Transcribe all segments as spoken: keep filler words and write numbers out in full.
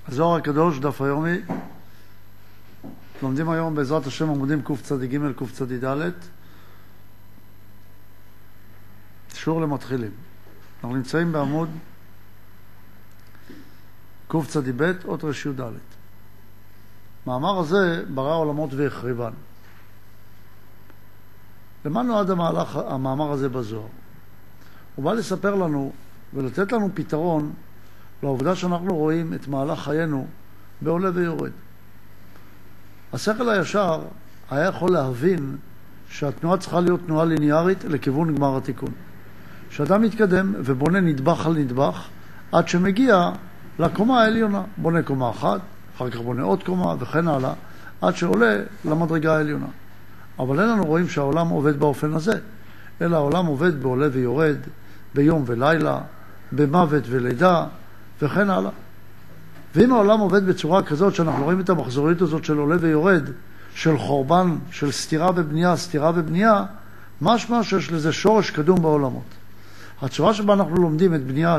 הזוהר הקדוש, דף היומי. לומדים היום בעזרת השם עמודים קצ"ג קצ"ד, שיעור למתחילים. אנחנו נמצאים בעמוד קצ"ב, אות רש י"ד. מאמר הזה ברא עולמות והחריבן. למה נועד המהלך, המאמר הזה בזוהר? הוא בא לספר לנו ולתת לנו פתרון לעובדה שאנחנו רואים את מהלך חיינו בעולה ויורד. השכל הישר היה יכול להבין שהתנועה צריכה להיות תנועה ליניארית לכיוון גמר התיקון. שאדם מתקדם ובונה נדבך על נדבך עד שמגיע לקומה העליונה. בונה קומה אחת, אחר כך בונה עוד קומה וכן הלאה, עד שעולה למדרגה העליונה. אבל אין לנו רואים שהעולם עובד באופן הזה, אלא העולם עובד בעולה ויורד, ביום ולילה, במוות ולידה וכן הלאה. ואם העולם עובד בצורה כזאת שאנחנו רואים את המחזוריות הזאת של עולה ויורד, של חורבן, של סתירה ובנייה, סתירה ובנייה, משמע שיש לזה שורש קדום בעולמות. הצורה שבה אנחנו לומדים את בניית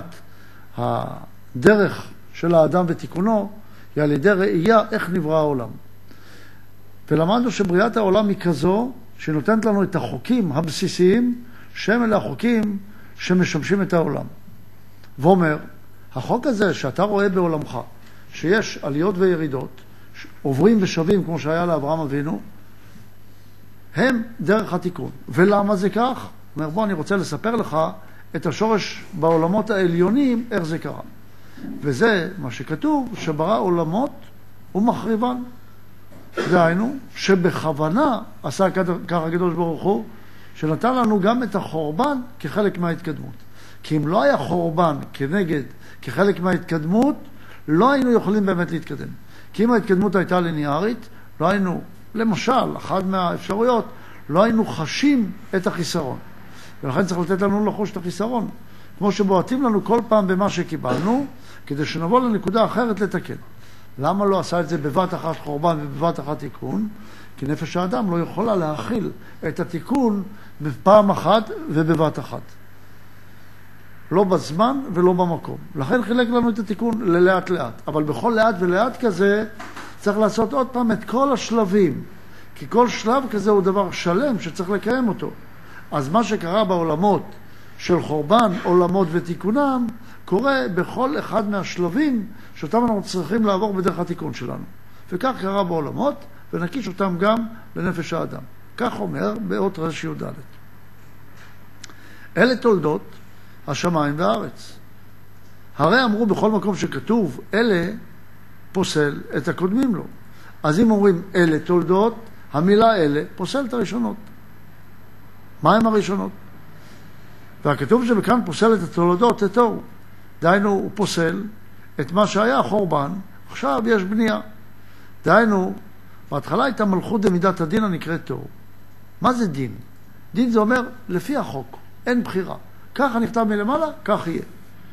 הדרך של האדם ותיקונו, היא על ידי ראייה איך נברא העולם. ולמדנו שבריאת העולם היא כזו, שנותנת לנו את החוקים הבסיסיים, שהם אלה החוקים שמשמשים את העולם. ואומר, החוק הזה שאתה רואה בעולמך, שיש עליות וירידות, עוברים ושווים כמו שהיה לאברהם אבינו, הם דרך התיקון. ולמה זה כך? אומר, בוא, אני רוצה לספר לך את השורש בעולמות העליונים, איך זה קרה. וזה מה שכתוב, שברא עולמות ומחריבן. דהיינו, שבכוונה עשה כך הקדוש ברוך הוא, שנתן לנו גם את החורבן כחלק מההתקדמות. כי אם לא היה חורבן כנגד, כחלק מההתקדמות, לא היינו יכולים באמת להתקדם. כי אם ההתקדמות הייתה ליניארית, לא היינו, למשל, אחת מהאפשרויות, לא היינו חשים את החיסרון. ולכן צריך לתת לנו לחוש את החיסרון. כמו שבועטים לנו כל פעם במה שקיבלנו, כדי שנבוא לנקודה אחרת לתקן. למה לא עשה את זה בבת אחת חורבן ובבת אחת תיקון? כי נפש האדם לא יכולה להכיל את התיקון בפעם אחת ובבת אחת. לא בזמן ולא במקום. לכן חילק לנו את התיקון ללאט לאט. אבל בכל לאט ולאט כזה צריך לעשות עוד פעם את כל השלבים. כי כל שלב כזה הוא דבר שלם שצריך לקיים אותו. אז מה שקרה בעולמות של חורבן, עולמות ותיקונם, קורה בכל אחד מהשלבים שאותם אנחנו צריכים לעבור בדרך התיקון שלנו. וכך קרה בעולמות, ונקיש אותם גם לנפש האדם. כך אומר באות רש י"ד. אלה תולדות השמיים והארץ. הרי אמרו בכל מקום שכתוב, אלה פוסל את הקודמים לו. אז אם אומרים אלה תולדות, המילה אלה פוסל את הראשונות. מה הם הראשונות? והכתוב שבכאן פוסל את התולדות, את תוהו. דהיינו, הוא פוסל את מה שהיה חורבן, עכשיו יש בנייה. דהיינו, בהתחלה הייתה מלכות דמידת הדין הנקראת תוהו. מה זה דין? דין זה אומר, לפי החוק, אין בחירה. ככה נכתב מלמעלה, כך יהיה.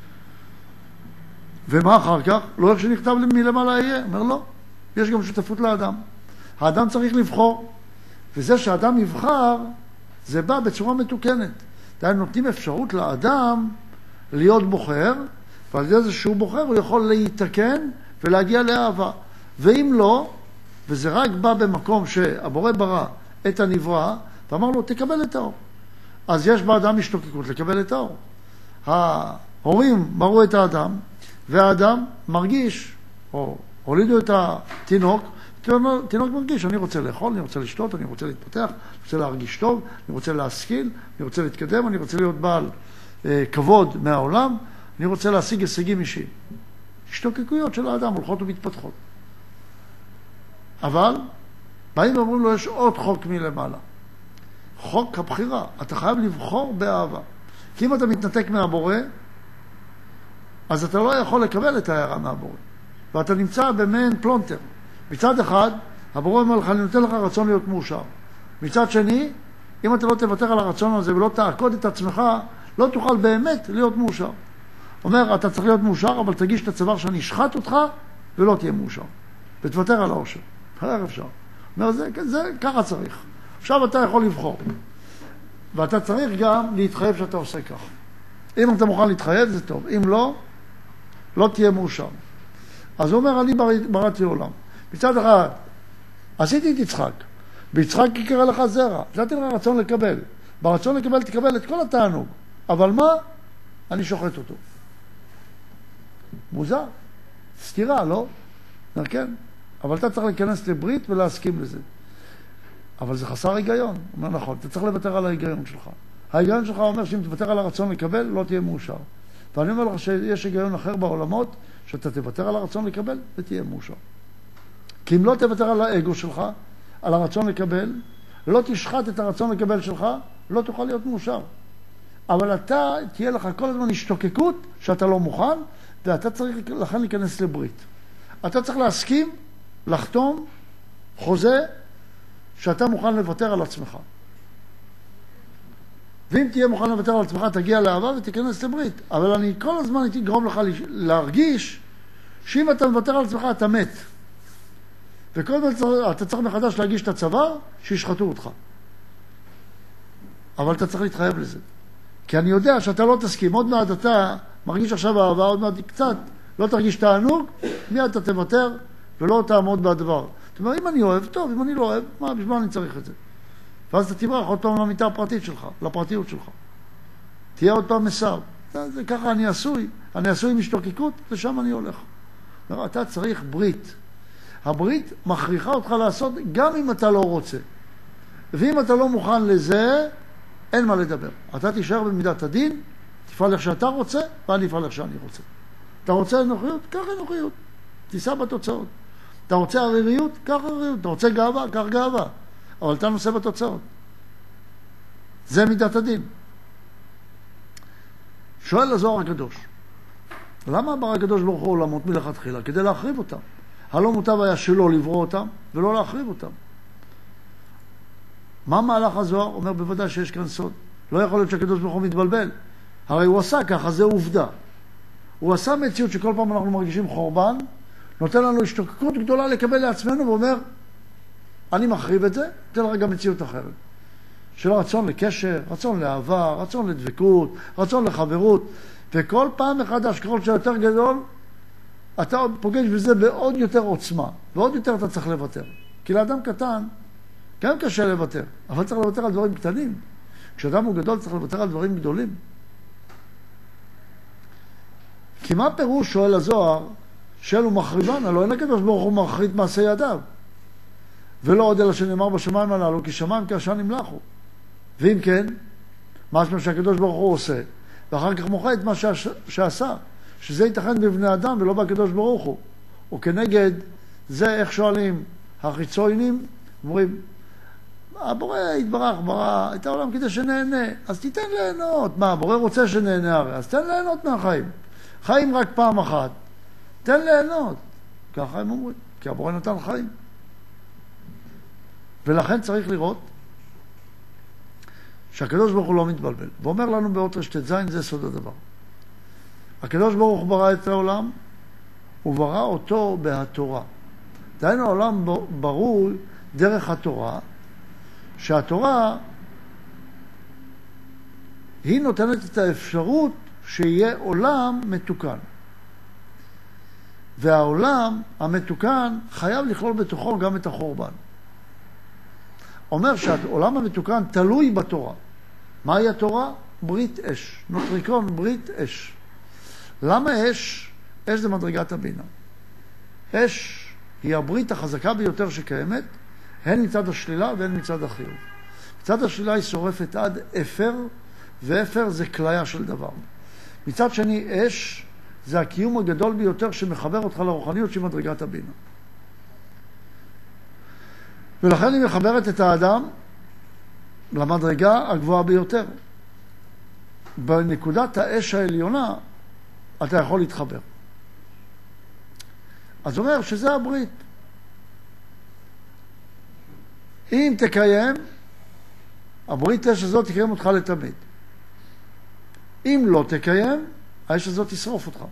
ומה אחר כך? לא איך שנכתב מלמעלה יהיה. אומר לא, יש גם שותפות לאדם. האדם צריך לבחור. וזה שהאדם יבחר, זה בא בצורה מתוקנת. דהיינו, נותנים אפשרות לאדם להיות בוחר, ועל ידי זה שהוא בוחר, הוא יכול להתקן ולהגיע לאהבה. ואם לא, וזה רק בא במקום שהבורא ברא את הנברא, ואמר לו, תקבל את האור. אז יש באדם השתוקקות לקבל את האור. ההורים בראו את האדם, והאדם מרגיש, או הולידו את התינוק, תינוק מרגיש, אני רוצה לאכול, אני רוצה לשתות, אני רוצה להתפתח, אני רוצה להרגיש טוב, אני רוצה להשכיל, אני רוצה להתקדם, אני רוצה להיות בעל אה, כבוד מהעולם, אני רוצה להשיג הישגים אישיים. השתוקקויות של האדם הולכות ומתפתחות. אבל, באים ואומרים לו, יש עוד חוק מלמעלה. חוק הבחירה. אתה חייב לבחור באהבה. כי אם אתה מתנתק מהבורא, אז אתה לא יכול לקבל את ההערה מהבורא. ואתה נמצא במעין פלונטר. מצד אחד, הבורא אומר לך, אני נותן לך רצון להיות מאושר. מצד שני, אם אתה לא תוותר על הרצון הזה ולא תעקוד את עצמך, לא תוכל באמת להיות מאושר. אומר, אתה צריך להיות מאושר, אבל תגיש את הצוואר שאני אשחט אותך, ולא תהיה מאושר. ותוותר על האושר. איך אפשר? אומר, זה, זה, ככה צריך. עכשיו אתה יכול לבחור. ואתה צריך גם להתחייב שאתה עושה כך. אם אתה מוכן להתחייב, זה טוב. אם לא, לא תהיה מאושר. אז הוא אומר, אני בראתי עולם. מצד אחד, עשיתי את יצחק. ביצחק יקרא לך זרע. נתתי לך רצון לקבל. ברצון לקבל תקבל את כל התענוג. אבל מה? אני שוחט אותו. מוזר. סתירה, לא? כן. אבל אתה צריך להיכנס לברית ולהסכים לזה. אבל זה חסר היגיון. הוא אומר נכון, אתה צריך לוותר על ההיגיון שלך. ההיגיון שלך אומר שאם תוותר על הרצון לקבל, לא תהיה מאושר. ואני אומר לך שיש היגיון אחר בעולמות, שאתה תוותר על הרצון לקבל ותהיה מאושר. כי אם לא תוותר על האגו שלך, על הרצון לקבל, לא תשחט את הרצון לקבל שלך, לא תוכל להיות מאושר. אבל אתה, תהיה לך כל הזמן השתוקקות שאתה לא מוכן, ואתה צריך לכן להיכנס לברית. אתה צריך להסכים, לחתום, חוזה, שאתה מוכן לוותר על עצמך. ואם תהיה מוכן לוותר על עצמך, תגיע לאהבה ותיכנס לברית. אבל אני כל הזמן הייתי גרום לך להרגיש שאם אתה מוותר על עצמך, אתה מת. וכל הזמן אתה צריך מחדש להגיש את הצוואר, שישחטו אותך. אבל אתה צריך להתחייב לזה. כי אני יודע שאתה לא תסכים. עוד מעט אתה מרגיש עכשיו אהבה, עוד מעט קצת, לא תרגיש תענוג, מיד אתה תוותר ולא תעמוד בדבר. זאת אומרת, אם אני אוהב, טוב, אם אני לא אוהב, מה, בשביל אני צריך את זה? ואז אתה תברח עוד פעם למיטה הפרטית שלך, לפרטיות שלך. תהיה עוד פעם מסר. זה, זה, ככה אני עשוי, אני עשוי משתוקקות, ושם אני הולך. אתה צריך ברית. הברית מכריחה אותך לעשות גם אם אתה לא רוצה. ואם אתה לא מוכן לזה, אין מה לדבר. אתה תישאר במידת הדין, תפעל איך שאתה רוצה, ואני אפעל איך שאני רוצה. אתה רוצה אנוכיות? קח אנוכיות. תיסע בתוצאות. אתה רוצה עריריות? קח עריריות. אתה רוצה גאווה? קח גאווה. אבל אתה נושא בתוצאות. זה מידת הדין. שואל הזוהר הקדוש, למה ברא הקדוש ברוך הוא עולמות מלכתחילה? כדי להחריב אותם. הלא מוטב היה שלא לברוא אותם ולא להחריב אותם. מה מהלך הזוהר? אומר בוודאי שיש כאן סוד. לא יכול להיות שהקדוש ברוך הוא מתבלבל. הרי הוא עשה ככה, זה עובדה. הוא עשה מציאות שכל פעם אנחנו מרגישים חורבן, נותן לנו השתוקקות גדולה לקבל לעצמנו ואומר, אני מחריב את זה, תן רגע מציאות אחרת. של רצון לקשר, רצון לאהבה, רצון לדבקות, רצון לחברות, וכל פעם מחדש, ככל שיותר גדול, אתה פוגש בזה בעוד יותר עוצמה, ועוד יותר אתה צריך לוותר. כי לאדם קטן, גם קשה לוותר, אבל צריך לוותר על דברים קטנים. כשאדם הוא גדול, צריך לוותר על דברים גדולים. כי מה פירוש, שואל הזוהר, שאלו מחריבן, הלוא אין הקדוש ברוך הוא מחריט מעשה ידיו. ולא עוד אלא שנאמר בשמיים הללו, כי שמיים כעשן נמלחו. ואם כן, משמע שהקדוש ברוך הוא עושה, ואחר כך מוחה את מה שעש, שעשה, שזה ייתכן בבני אדם ולא בקדוש ברוך הוא. וכנגד זה, איך שואלים החיצונים, אומרים, הבורא יתברך, ברא את העולם כדי שנהנה, אז תיתן ליהנות. מה, הבורא רוצה שנהנה הרי, אז תן ליהנות מהחיים. חיים רק פעם אחת, תן ליהנות. ככה הם אומרים, כי הבורא נתן חיים. ולכן צריך לראות שהקדוש ברוך הוא לא מתבלבל. ואומר לנו באות רשת זין, זה סוד הדבר. הקדוש ברוך הוא ברא את העולם, הוא ברא אותו בהתורה. דהיינו העולם ברור דרך התורה, שהתורה היא נותנת את האפשרות שיהיה עולם מתוקן. והעולם המתוקן חייב לכלול בתוכו גם את החורבן. אומר שהעולם המתוקן תלוי בתורה. מהי התורה? ברית אש. נוטריקון, ברית אש. למה אש? אש זה מדרגת הבינה. אש היא הברית החזקה ביותר שקיימת, הן מצד השלילה והן מצד החיוב. מצד השלילה היא שורפת עד אפר, ואפר זה כליה של דבר. מצד שני, אש זה הקיום הגדול ביותר שמחבר אותך לרוחניות של מדרגת הבינה. ולכן היא מחברת את האדם למדרגה הגבוהה ביותר. בנקודת האש העליונה אתה יכול להתחבר. אז אומר שזה הברית. אם תקיים, הברית האש הזאת תקיים אותך לתמיד. אם לא תקיים, האש הזאת תשרוף אותך.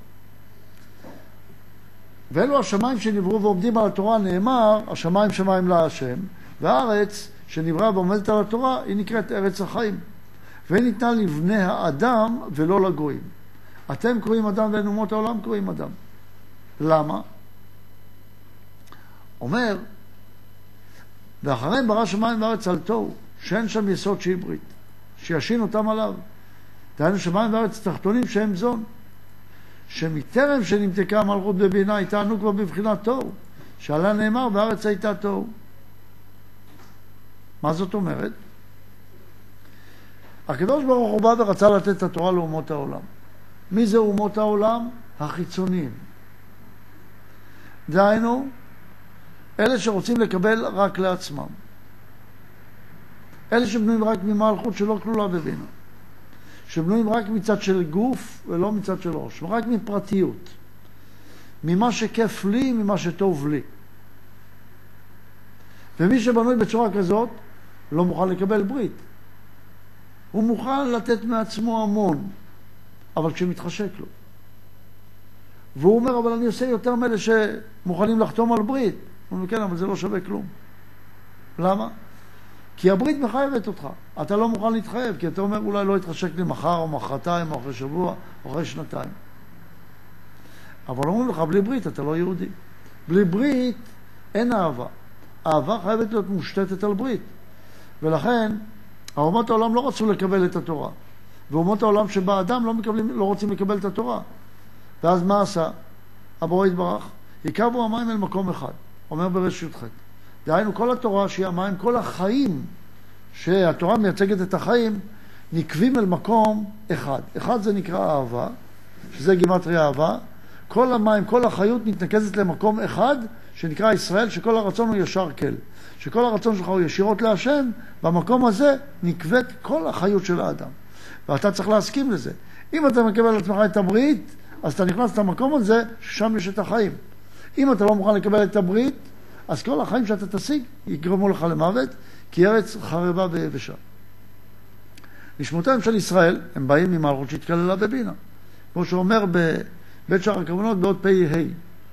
ואלו השמיים שנבראו ועומדים על התורה, נאמר, השמיים שמיים להשם, והארץ שנברא ועומדת על התורה, היא נקראת ארץ החיים. והיא ניתנה לבני האדם ולא לגויים. אתם קוראים אדם ואין אומות העולם קוראים אדם. למה? אומר, ואחריהם ברא שמיים וארץ על תוהו, שאין שם יסוד שהיא ברית, שישין אותם עליו. דהיינו שמיים וארץ תחתונים שהם זון, שמטרם שנמתקה המלכות בבינה, הייתנו כבר בבחינת תוהו, שעליה נאמר וארץ הייתה תוהו. מה זאת אומרת? הקדוש ברוך הוא בא ורצה לתת את התורה לאומות העולם. מי זה אומות העולם? החיצוניים. דהיינו, אלה שרוצים לקבל רק לעצמם. אלה שבנויים רק ממלכות שלא כלולה בבינה. שבנויים רק מצד של גוף ולא מצד של ראש. רק מפרטיות. ממה שכיף לי, ממה שטוב לי. ומי שבנוי בצורה כזאת, לא מוכן לקבל ברית. הוא מוכן לתת מעצמו המון, אבל כשמתחשק לו. והוא אומר, אבל אני עושה יותר מאלה שמוכנים לחתום על ברית. הוא אומר, כן, אבל זה לא שווה כלום. למה? כי הברית מחייבת אותך. אתה לא מוכן להתחייב, כי אתה אומר, אולי לא יתחשק לי מחר או מחרתיים או אחרי שבוע או אחרי שנתיים. אבל אומרים לך, בלי ברית אתה לא יהודי. בלי ברית אין אהבה. אהבה חייבת להיות מושתתת על ברית. ולכן, האומות העולם לא רצו לקבל את התורה. ואומות העולם שבה אדם לא, מקבלים, לא רוצים לקבל את התורה. ואז מה עשה? הבורא יתברך, יקרבו המים אל מקום אחד. אומר ברשות ח'. דהיינו, כל התורה שהיא המים, כל החיים, שהתורה מייצגת את החיים, נקבים אל מקום אחד. אחד זה נקרא אהבה, שזה גימטריה אהבה. כל המים, כל החיות מתנקזת למקום אחד, שנקרא ישראל, שכל הרצון הוא ישר כל. שכל הרצון שלך הוא ישירות להשם, במקום הזה נקבט כל החיות של האדם. ואתה צריך להסכים לזה. אם אתה מקבל על עצמך את הברית, אז אתה נכנס למקום הזה, ששם יש את החיים. אם אתה לא מוכן לקבל את הברית, אז כל החיים שאתה תשיג יגרמו לך למוות, כי ארץ חרבה ויבשה. נשמותיהם של ישראל, הם באים ממלכות שהתקללה בבינה. כמו שאומר בבית שער הכוונות בעוד פי ה'.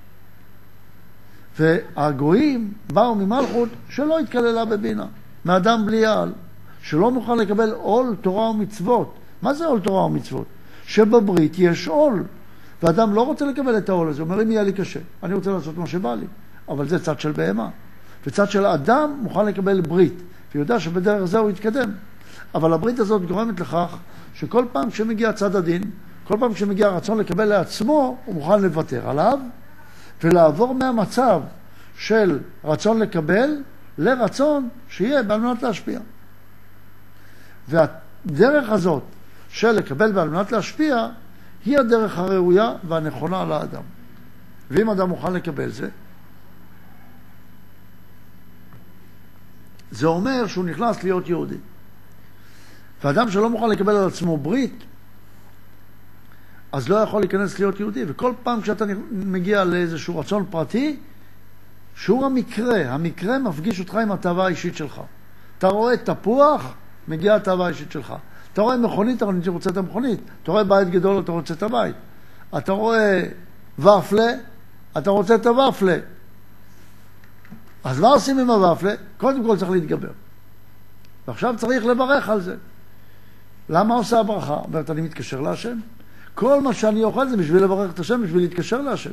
והגויים באו ממלכות שלא התקללה בבינה, מאדם בלי העל, שלא מוכן לקבל עול תורה ומצוות. מה זה עול תורה ומצוות? שבברית יש עול, ואדם לא רוצה לקבל את העול הזה. הוא אומר, אם יהיה לי קשה, אני רוצה לעשות מה שבא לי. אבל זה צד של בהמה. וצד של האדם מוכן לקבל ברית, ויודע שבדרך זה הוא יתקדם. אבל הברית הזאת גורמת לכך שכל פעם שמגיע צד הדין, כל פעם שמגיע הרצון לקבל לעצמו, הוא מוכן לוותר עליו, ולעבור מהמצב של רצון לקבל לרצון שיהיה בעל מנת להשפיע. והדרך הזאת של לקבל בעל מנת להשפיע היא הדרך הראויה והנכונה לאדם. ואם אדם מוכן לקבל זה, זה אומר שהוא נכנס להיות יהודי. ואדם שלא מוכן לקבל על עצמו ברית, אז לא יכול להיכנס להיות יהודי. וכל פעם כשאתה מגיע לאיזשהו רצון פרטי, שהוא המקרה, המקרה מפגיש אותך עם התאווה האישית שלך. אתה רואה תפוח, מגיעה התאווה האישית שלך. אתה רואה מכונית, אתה רוצה את המכונית. אתה רואה בית גדול, אתה רוצה את הבית. אתה רואה ופלה, אתה רוצה את הוופלה. אז מה עושים עם הוופלה? קודם כל צריך להתגבר. ועכשיו צריך לברך על זה. למה עושה הברכה? אומרת, אני מתקשר להשם. כל מה שאני אוכל זה בשביל לברך את השם, בשביל להתקשר להשם.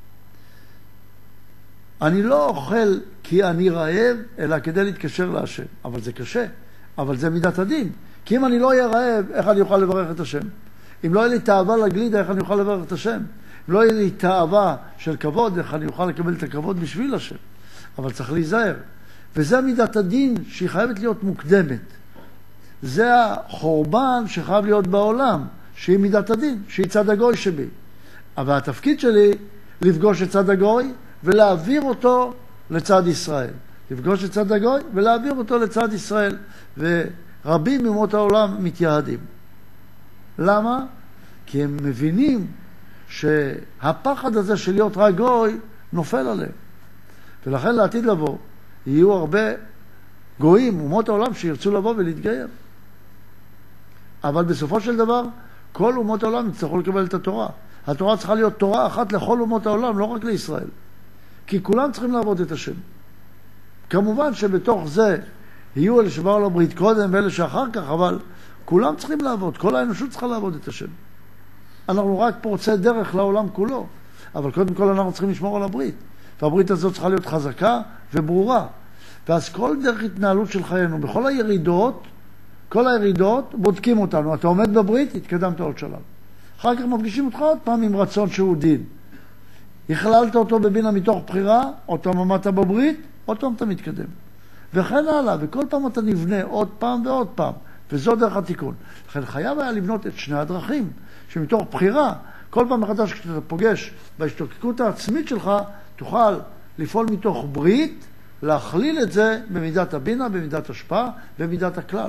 אני לא אוכל כי אני רעב, אלא כדי להתקשר להשם. אבל זה קשה. אבל זה מידת הדין. כי אם אני לא אהיה רעב, איך אני אוכל לברך את השם? אם לא יהיה לי תאווה לגלידה, איך אני אוכל לברך את השם? אם לא יהיה לי תאווה של כבוד, איך אני אוכל לקבל את הכבוד בשביל השם? אבל צריך להיזהר. וזה מידת הדין שהיא חייבת להיות מוקדמת. זה החורבן שחייב להיות בעולם, שהיא מידת הדין, שהיא צד הגוי שבי. אבל התפקיד שלי לפגוש את צד הגוי ולהעביר אותו לצד ישראל. לפגוש את צד הגוי ולהעביר אותו לצד ישראל. ורבים מאומות העולם מתייעדים. למה? כי הם מבינים שהפחד הזה של להיות רק גוי נופל עליהם. ולכן לעתיד לבוא יהיו הרבה גויים, אומות העולם, שירצו לבוא ולהתגייר. אבל בסופו של דבר, כל אומות העולם יצטרכו לקבל את התורה. התורה צריכה להיות תורה אחת לכל אומות העולם, לא רק לישראל. כי כולם צריכים לעבוד את השם. כמובן שבתוך זה יהיו אלה שבאו לברית קודם ואלה שאחר כך, אבל כולם צריכים לעבוד, כל האנושות צריכה לעבוד את השם. אנחנו רק פורצי דרך לעולם כולו, אבל קודם כל אנחנו צריכים לשמור על הברית. והברית הזאת צריכה להיות חזקה וברורה. ואז כל דרך התנהלות של חיינו, בכל הירידות, כל הירידות בודקים אותנו. אתה עומד בברית, התקדמת עוד שלב. אחר כך מפגישים אותך עוד פעם עם רצון שהוא דין. הכללת אותו בבינה מתוך בחירה, עוד פעם עמדת בברית, עוד פעם אתה מתקדם. וכן הלאה, וכל פעם אתה נבנה עוד פעם ועוד פעם. וזו דרך התיקון. לכן חייב היה לבנות את שני הדרכים, שמתוך בחירה, כל פעם מחדש כשאתה פוגש בהשתוקקות העצמית שלך, תוכל לפעול מתוך ברית, להכליל את זה במידת הבינה, במידת השפעה, במידת הכלל.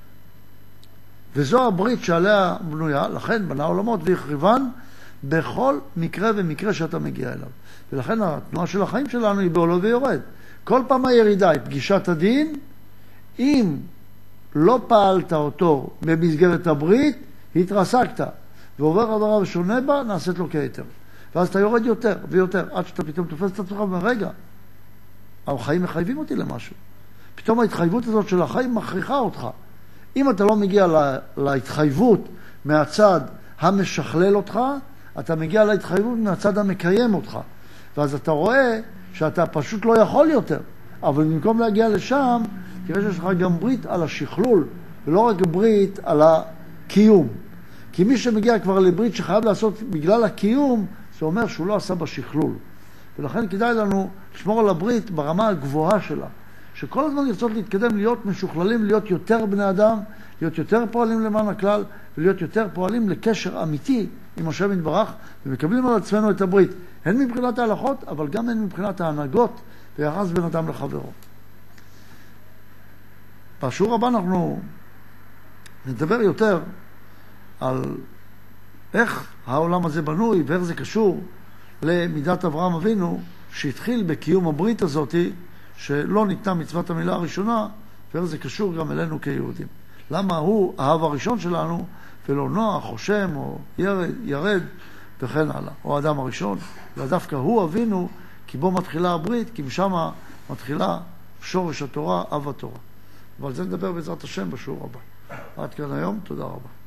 וזו הברית שעליה בנויה, לכן בנה עולמות והחריבן, בכל מקרה ומקרה שאתה מגיע אליו. ולכן התנועה של החיים שלנו היא בעולה ויורד. כל פעם הירידה היא פגישת הדין, אם לא פעלת אותו במסגרת הברית, התרסקת, ועובר עבירה ושונה בה, נעשית לו כיתר. ואז אתה יורד יותר ויותר, עד שאתה פתאום תופס את עצמך ורגע, החיים מחייבים אותי למשהו. פתאום ההתחייבות הזאת של החיים מכריחה אותך. אם אתה לא מגיע לה, להתחייבות מהצד המשכלל אותך, אתה מגיע להתחייבות מהצד המקיים אותך. ואז אתה רואה שאתה פשוט לא יכול יותר. אבל במקום להגיע לשם, תראה שיש לך גם ברית על השכלול, ולא רק ברית על הקיום. כי מי שמגיע כבר לברית שחייב לעשות בגלל הקיום, זה אומר שהוא לא עשה בשכלול. ולכן כדאי לנו לשמור על הברית ברמה הגבוהה שלה. שכל הזמן לרצות להתקדם, להיות משוכללים, להיות יותר בני אדם, להיות יותר פועלים למען הכלל, ולהיות יותר פועלים לקשר אמיתי עם השם יתברך, ומקבלים על עצמנו את הברית, הן מבחינת ההלכות, אבל גם הן מבחינת ההנהגות, ויחס בין אדם לחברו. בשיעור הבא אנחנו נדבר יותר על איך העולם הזה בנוי, ואיך זה קשור למידת אברהם אבינו, שהתחיל בקיום הברית הזאת, שלא ניתנה מצוות המילה הראשונה, ואיך זה קשור גם אלינו כיהודים. למה הוא האב הראשון שלנו, ולא נוח, או שם, או ירד, ירד, וכן הלאה. או האדם הראשון, ודווקא הוא אבינו, כי בו מתחילה הברית, כי משם מתחילה שורש התורה, אב התורה. ועל זה נדבר בעזרת השם בשיעור הבא. עד כאן היום, תודה רבה.